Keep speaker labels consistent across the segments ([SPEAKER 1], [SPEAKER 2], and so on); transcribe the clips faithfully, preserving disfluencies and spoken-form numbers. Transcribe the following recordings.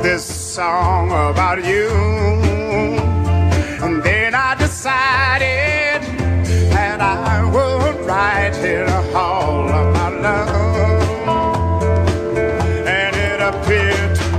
[SPEAKER 1] this song about you. And then I decided that I would write it all about love. And it appeared to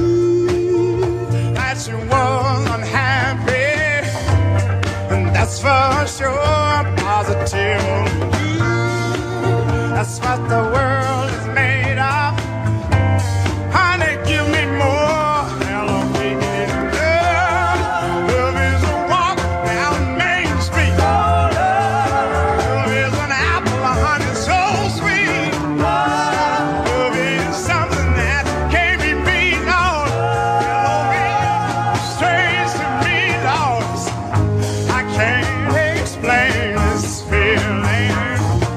[SPEAKER 1] me that she was unhappy, and that's for sure, positive. That's what the world is made of. Honey, give me more. Hello, baby, love. Love is a walk down Main Street. Love is an apple, a honey so sweet. Love is something that can't be beat. Oh, hello, baby, strange to me, Lord. I can't explain this feeling.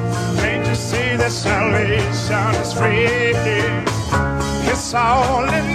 [SPEAKER 1] Can't you see that salvation is free? It's all in